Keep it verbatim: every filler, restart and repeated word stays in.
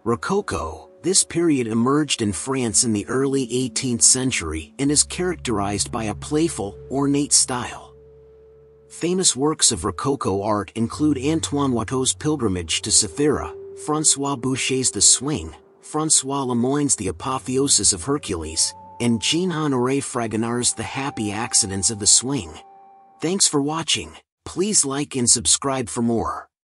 Rococo. This period emerged in France in the early eighteenth century and is characterized by a playful, ornate style. Famous works of Rococo art include Antoine Watteau's Pilgrimage to Cythera, François Boucher's The Swing, François Lemoyne's The Apotheosis of Hercules, and Jean-Honoré Fragonard's The Happy Accidents of the Swing. Thanks for watching. Please like and subscribe for more.